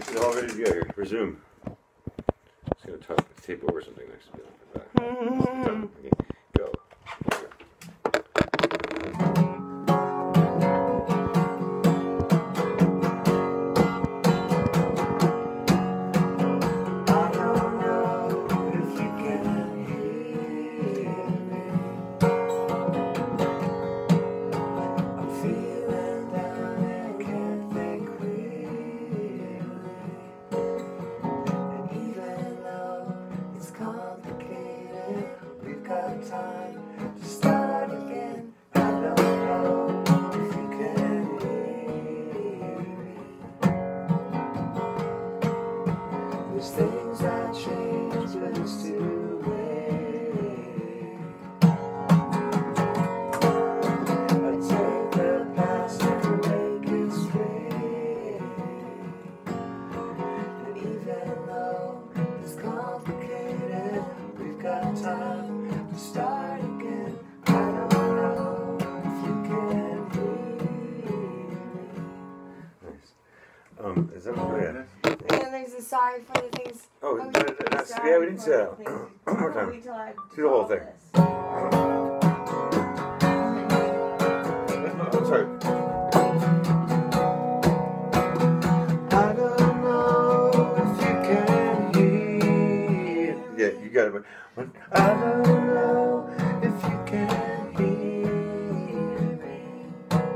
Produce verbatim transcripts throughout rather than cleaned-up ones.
This is all ready to go here. Resume. Just gonna talk, tape over something next to me like that. Okay, go. Here time to start again. I don't know if you can hear me. There's things that change, but it's too late. I take the past and make it straight. And even though it's complicated, we've got time to start again. I don't know if you can hear me. Nice. Um, is that what And then there's a sorry for the things. Oh, oh, that, that, that's, yeah, we didn't say that. One more time. Wait till I Do the whole thing. I'm sorry. I don't know if you can hear. Yeah, you got it. But I don't know if you can hear me.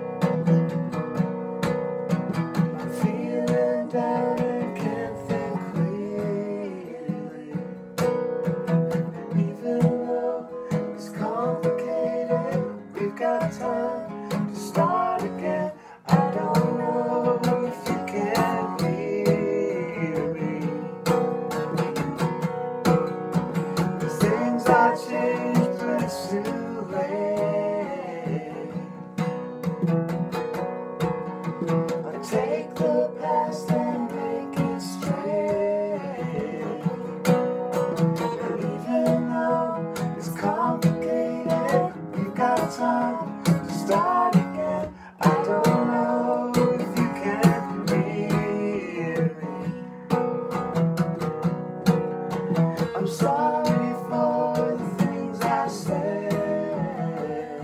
I'm feeling down and can't think clearly. Even though it's complicated, we've got time to start again. I don't know if you can hear me. Things I changed, but it's too late. I take the past and make it straight. And even though it's complicated, we've got time to start again. I don't know if you can hear me. I'm sorry for the things I said,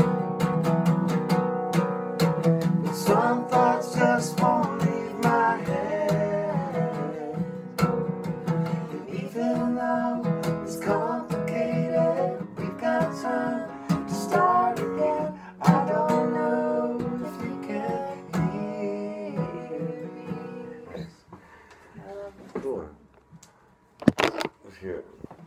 but some thoughts just won't leave my head. And even though it's complicated, we've got time to start again. I don't know if you can hear me. cool. Let's hear it.